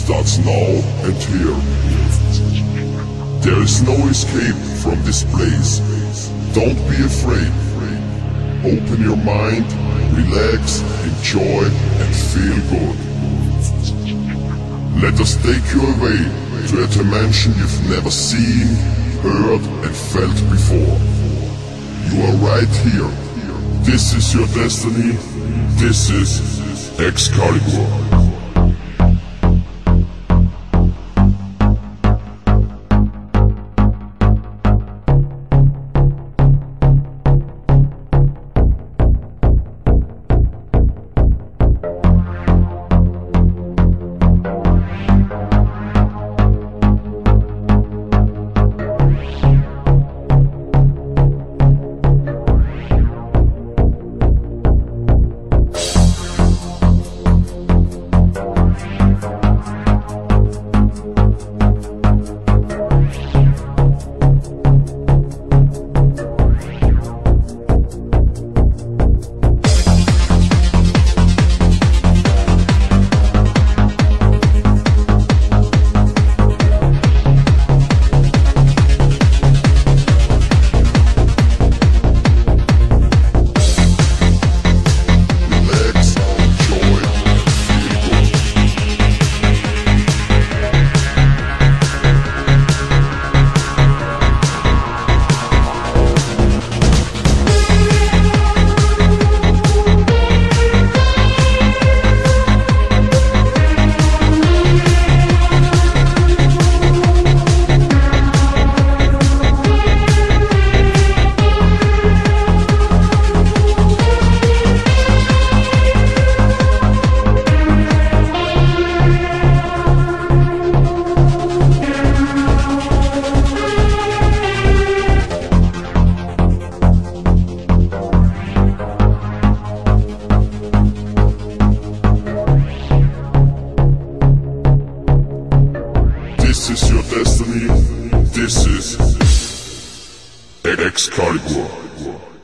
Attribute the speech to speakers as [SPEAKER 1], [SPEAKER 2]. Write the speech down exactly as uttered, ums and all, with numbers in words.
[SPEAKER 1] starts now and here. There is no escape from this place. Don't be afraid. Open your mind, relax, enjoy and feel good. Let us take you away to a dimension you've never seen, heard and felt before. You are right here. This is your destiny. This is Excalibur. This is your destiny. This is Excalibur.